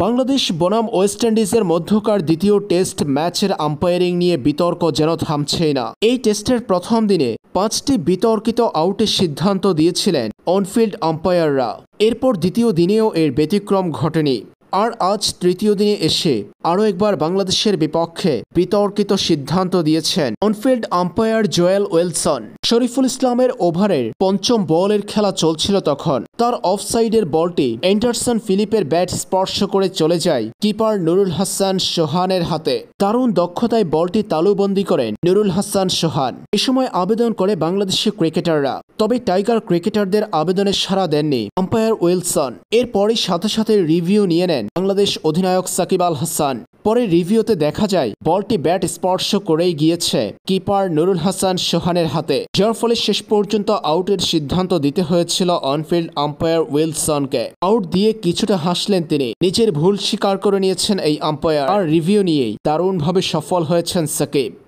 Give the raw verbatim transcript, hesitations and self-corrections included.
বাংলাদেশ বনাম ওয়েস্ট ইন্ডিজের মধ্যকার দ্বিতীয় টেস্ট ম্যাচের আম্পায়ারিং নিয়ে বিতর্ক যেন থামছেই না। এই টেস্টের প্রথম দিনে পাঁচটি বিতর্কিত আউটের সিদ্ধান্ত দিয়েছিলেন অনফিল্ড আম্পায়াররা। এরপর দ্বিতীয় দিনেও এর ব্যতিক্রম ঘটেনি। আর আজ তৃতীয় দিনে এসে আরও একবার বাংলাদেশের বিপক্ষে বিতর্কিত সিদ্ধান্ত দিয়েছেন on field umpire Joel Wilson. Shoriful ইসলামের ওভারের পঞ্চম বলের খেলা চলছিল তখন। তার অফসাইডের বলটি এন্ডারসন ফিলিপের ব্যাট স্পর্শ করে চলে যায় কিপার নুরুল হাসান সোহানের হাতে। দারুণ দক্ষতায় বলটি তালুবন্দি করেন নুরুল হাসান সোহান। এ সময় আবেদন করে বাংলাদেশি ক্রিকেটাররা, তবে টাইগার ক্রিকেটারদের আবেদনে সাড়া দেননি আম্পায়ার উইলসন। এরপরই সাথে সাথে রিভিউ নিয়ে নেন বাংলাদেশ অধিনায়ক সাকিব আল হাসান। পরে রিভিউতে দেখা যায় বলটি ব্যাট স্পর্শ করেই গিয়েছে কিপার নুরুল হাসান সোহানের হাতে, যার ফলে শেষ পর্যন্ত আউটের সিদ্ধান্ত দিতে হয়েছিল অনফিল্ড আম্পায়ার উইলসনকে। আউট দিয়ে কিছুটা হাসলেন তিনি। নিজের ভুল স্বীকার করে নিয়েছেন এই আম্পায়ার। আর রিভিউ নিয়েই দারুণভাবে সফল হয়েছেন সাকিব।